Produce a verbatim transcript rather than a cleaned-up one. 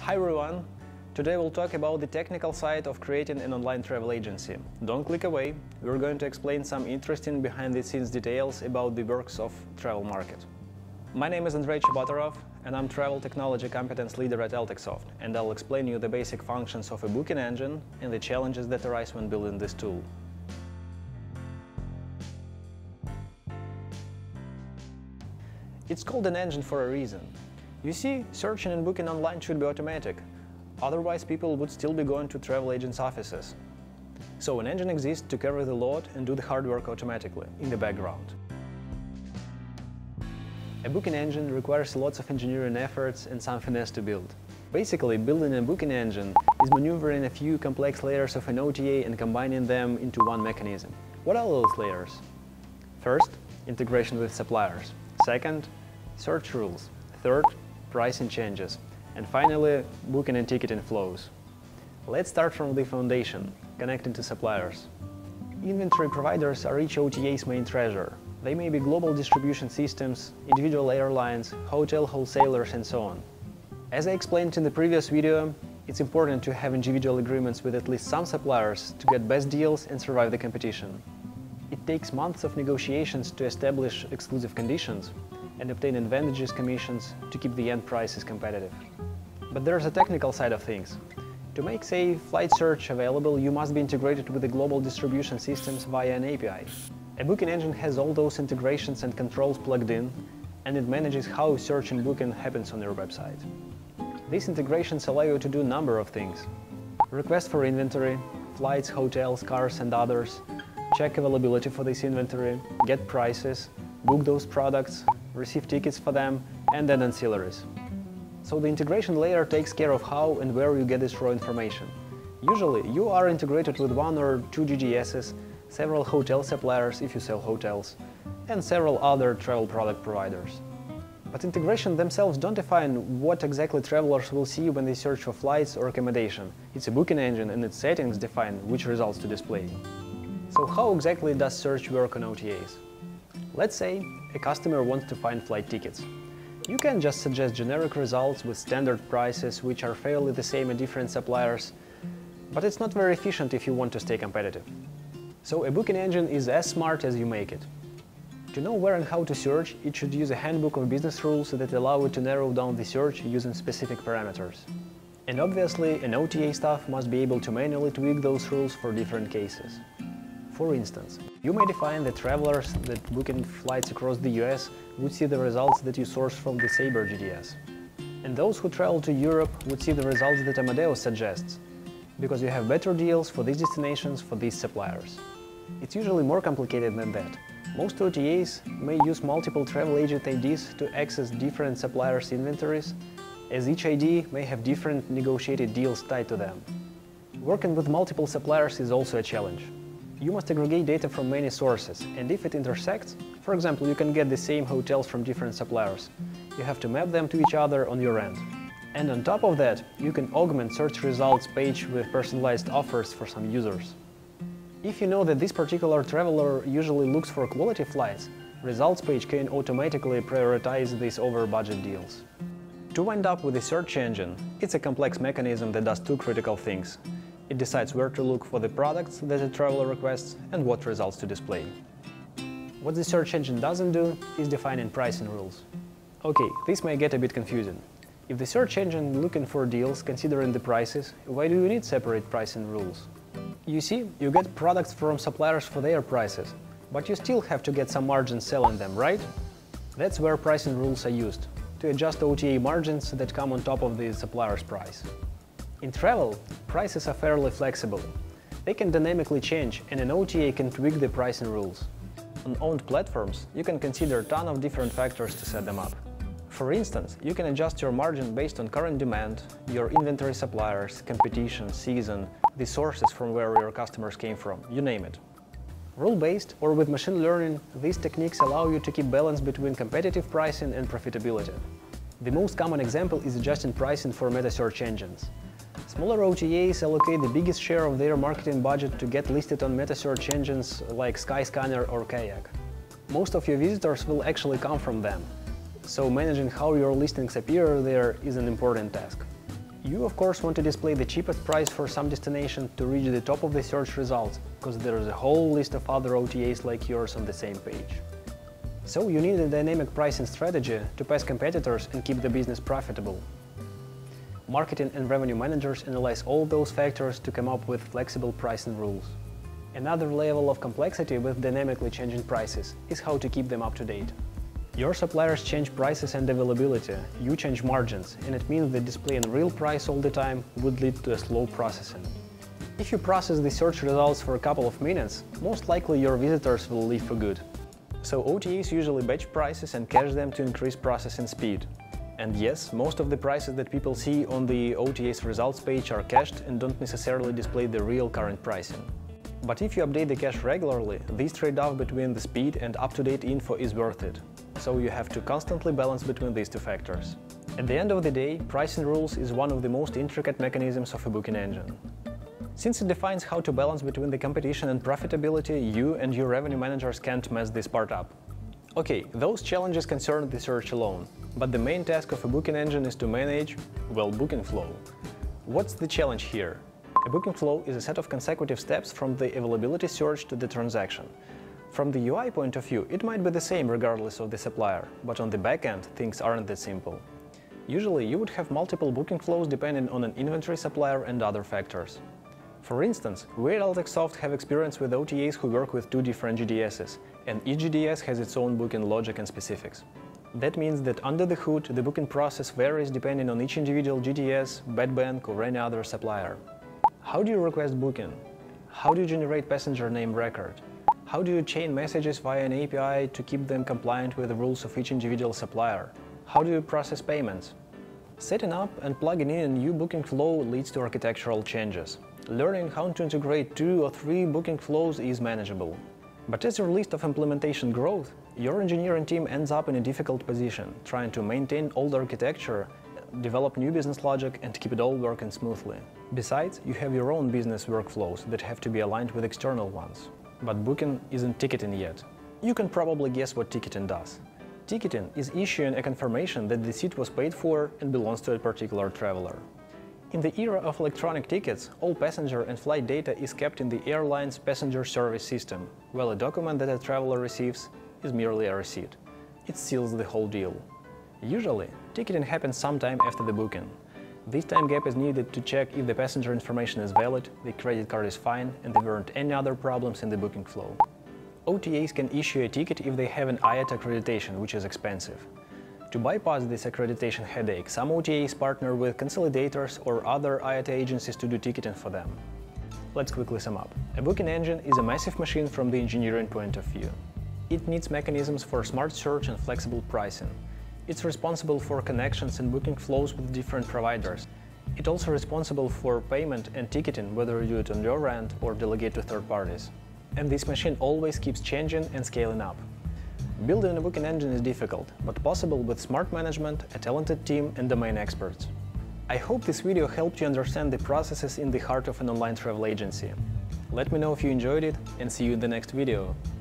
Hi everyone! Today we'll talk about the technical side of creating an online travel agency. Don't click away, we're going to explain some interesting behind-the-scenes details about the works of travel market. My name is Andrey Chebotarov and I'm Travel Technology Competence Leader at AltexSoft, and I'll explain you the basic functions of a booking engine and the challenges that arise when building this tool. It's called an engine for a reason. You see, searching and booking online should be automatic, otherwise people would still be going to travel agents' offices. So an engine exists to carry the load and do the hard work automatically, in the background. A booking engine requires lots of engineering efforts and some finesse to build. Basically, building a booking engine is maneuvering a few complex layers of an O T A and combining them into one mechanism. What are those layers? First, integration with suppliers. Second, search rules. Third, pricing changes. And finally, booking and ticketing flows. Let's start from the foundation, connecting to suppliers. Inventory providers are each O T A's main treasure. They may be global distribution systems, individual airlines, hotel wholesalers, and so on. As I explained in the previous video, it's important to have individual agreements with at least some suppliers to get best deals and survive the competition. It takes months of negotiations to establish exclusive conditions and obtain advantageous commissions to keep the end prices competitive. But there's a technical side of things. To make, say, flight search available, you must be integrated with the global distribution systems via an A P I. A booking engine has all those integrations and controls plugged in, and it manages how search and booking happens on your website. These integrations allow you to do a number of things. Request for inventory, flights, hotels, cars, and others, check availability for this inventory, get prices, book those products, receive tickets for them, and then ancillaries. So the integration layer takes care of how and where you get this raw information. Usually, you are integrated with one or two G D Ss, several hotel suppliers if you sell hotels, and several other travel product providers. But integration themselves don't define what exactly travelers will see when they search for flights or accommodation. It's a booking engine and its settings define which results to display. So how exactly does search work on O T As? Let's say a customer wants to find flight tickets. You can just suggest generic results with standard prices which are fairly the same at different suppliers, but it's not very efficient if you want to stay competitive. So a booking engine is as smart as you make it. To know where and how to search, it should use a handbook of business rules that allow it to narrow down the search using specific parameters. And obviously, an O T A staff must be able to manually tweak those rules for different cases. For instance, you may define that travelers that booking flights across the U S would see the results that you source from the Sabre G D S. And those who travel to Europe would see the results that Amadeus suggests, because you have better deals for these destinations for these suppliers. It's usually more complicated than that. Most O T As may use multiple travel agent I Ds to access different suppliers' inventories, as each I D may have different negotiated deals tied to them. Working with multiple suppliers is also a challenge. You must aggregate data from many sources, and if it intersects, for example, you can get the same hotels from different suppliers, you have to map them to each other on your end. And on top of that, you can augment search results page with personalized offers for some users. If you know that this particular traveler usually looks for quality flights, results page can automatically prioritize these over-budget deals. To wind up with a search engine, it's a complex mechanism that does two critical things. It decides where to look for the products that a traveler requests and what results to display. What the search engine doesn't do is defining pricing rules. Okay, this may get a bit confusing. If the search engine is looking for deals considering the prices, why do you need separate pricing rules? You see, you get products from suppliers for their prices, but you still have to get some margins selling them, right? That's where pricing rules are used, to adjust O T A margins that come on top of the supplier's price. In travel, prices are fairly flexible. They can dynamically change, and an O T A can tweak the pricing rules. On owned platforms, you can consider a ton of different factors to set them up. For instance, you can adjust your margin based on current demand, your inventory suppliers, competition, season, the sources from where your customers came from, you name it. Rule-based or with machine learning, these techniques allow you to keep balance between competitive pricing and profitability. The most common example is adjusting pricing for meta search engines. Smaller O T As allocate the biggest share of their marketing budget to get listed on meta search engines like Skyscanner or Kayak. Most of your visitors will actually come from them, so managing how your listings appear there is an important task. You of course want to display the cheapest price for some destination to reach the top of the search results, because there is a whole list of other O T As like yours on the same page. So you need a dynamic pricing strategy to pass competitors and keep the business profitable. Marketing and revenue managers analyze all those factors to come up with flexible pricing rules. Another level of complexity with dynamically changing prices is how to keep them up to date. Your suppliers change prices and availability, you change margins, and it means that displaying real price all the time would lead to a slow processing. If you process the search results for a couple of minutes, most likely your visitors will leave for good. So O T As usually batch prices and cache them to increase processing speed. And yes, most of the prices that people see on the O T A's results page are cached and don't necessarily display the real current pricing. But if you update the cache regularly, this trade-off between the speed and up-to-date info is worth it. So you have to constantly balance between these two factors. At the end of the day, pricing rules is one of the most intricate mechanisms of a booking engine. Since it defines how to balance between the competition and profitability, you and your revenue managers can't mess this part up. Okay, those challenges concern the search alone, but the main task of a booking engine is to manage, well, booking flow. What's the challenge here? A booking flow is a set of consecutive steps from the availability search to the transaction. From the U I point of view, it might be the same regardless of the supplier, but on the back end, things aren't that simple. Usually, you would have multiple booking flows depending on an inventory supplier and other factors. For instance, we at AltexSoft have experience with O T As who work with two different G D Ss, and each G D S has its own booking logic and specifics. That means that under the hood, the booking process varies depending on each individual G D S, bed bank, or any other supplier. How do you request booking? How do you generate passenger name record? How do you chain messages via an A P I to keep them compliant with the rules of each individual supplier? How do you process payments? Setting up and plugging in a new booking flow leads to architectural changes. Learning how to integrate two or three booking flows is manageable. But as your list of implementation grows, your engineering team ends up in a difficult position, trying to maintain old architecture, develop new business logic, and keep it all working smoothly. Besides, you have your own business workflows that have to be aligned with external ones. But booking isn't ticketing yet. You can probably guess what ticketing does. Ticketing is issuing a confirmation that the seat was paid for and belongs to a particular traveler. In the era of electronic tickets, all passenger and flight data is kept in the airline's passenger service system, while a document that a traveler receives is merely a receipt. It seals the whole deal. Usually, ticketing happens sometime after the booking. This time gap is needed to check if the passenger information is valid, the credit card is fine, and there weren't any other problems in the booking flow. O T As can issue a ticket if they have an I A T accreditation, which is expensive. To bypass this accreditation headache, some O T As partner with consolidators or other I A T agencies to do ticketing for them. Let's quickly sum up. A booking engine is a massive machine from the engineering point of view. It needs mechanisms for smart search and flexible pricing. It's responsible for connections and booking flows with different providers. It's also responsible for payment and ticketing, whether you do it on your end or delegate to third parties. And this machine always keeps changing and scaling up. Building a booking engine is difficult, but possible with smart management, a talented team, and domain experts. I hope this video helped you understand the processes in the heart of an online travel agency. Let me know if you enjoyed it, and see you in the next video.